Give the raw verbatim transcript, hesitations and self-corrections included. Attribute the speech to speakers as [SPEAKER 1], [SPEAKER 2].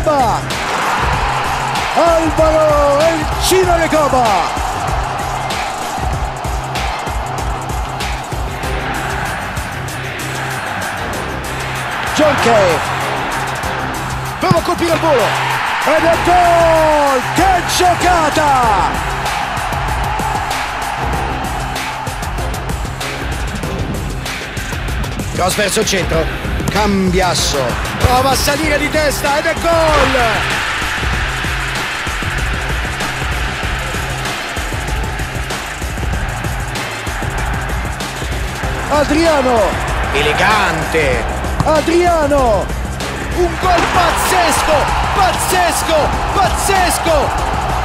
[SPEAKER 1] Recoba, Álvaro el Chino Recoba. John Kay, prova a colpire il volo ed è gol! Che giocata! Cross verso il centro, Cambiasso prova a salire di testa ed è gol! Adriano, elegante, Adriano, un gol pazzesco, pazzesco, pazzesco!